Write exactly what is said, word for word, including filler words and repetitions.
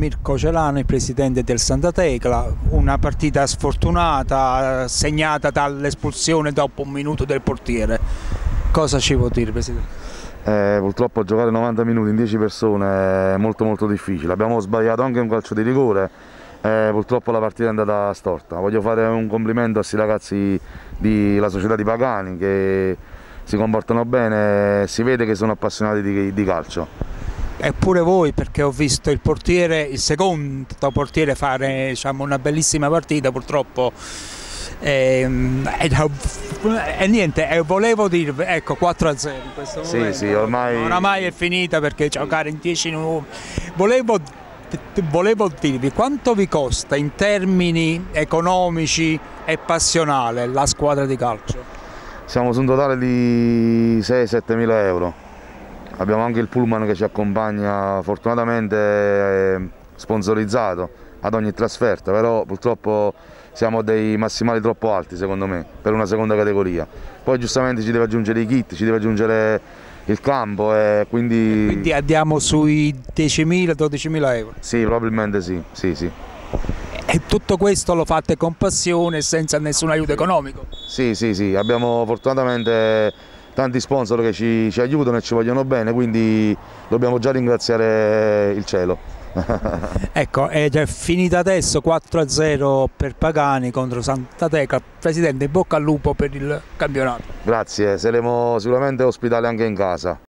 Mirko Celano, il presidente del Santa Tecla. Una partita sfortunata, segnata dall'espulsione dopo un minuto del portiere. Cosa ci vuol dire, presidente? Eh, purtroppo giocare novanta minuti in dieci persone è molto molto difficile. Abbiamo sbagliato anche un calcio di rigore, eh, purtroppo la partita è andata storta. Voglio fare un complimento a questi ragazzi della società di Pagani che si comportano bene, si vede che sono appassionati di, di calcio. Eppure voi, perché ho visto il portiere, il secondo portiere fare, diciamo, una bellissima partita, purtroppo e, e, e niente, e volevo dirvi, ecco, quattro a zero in questo sì, momento. Sì, ormai... Oramai è finita perché giocare in dieci minuti. Volevo, volevo dirvi quanto vi costa in termini economici e passionale la squadra di calcio? Siamo su un totale di sei sette mila euro. Abbiamo anche il pullman che ci accompagna, fortunatamente è sponsorizzato ad ogni trasferta, però purtroppo siamo dei massimali troppo alti secondo me per una seconda categoria. Poi giustamente ci deve aggiungere i kit, ci deve aggiungere il campo e quindi... E quindi andiamo sui diecimila dodicimila euro? Sì, probabilmente sì, sì, sì. E tutto questo lo fate con passione e senza nessun aiuto economico? Sì, sì, sì, abbiamo fortunatamente tanti sponsor che ci, ci aiutano e ci vogliono bene, quindi dobbiamo già ringraziare il cielo. Ecco, è già finita adesso, quattro a zero per Pagani contro Santa Tecla. Presidente, in bocca al lupo per il campionato. Grazie, saremo sicuramente ospitali anche in casa.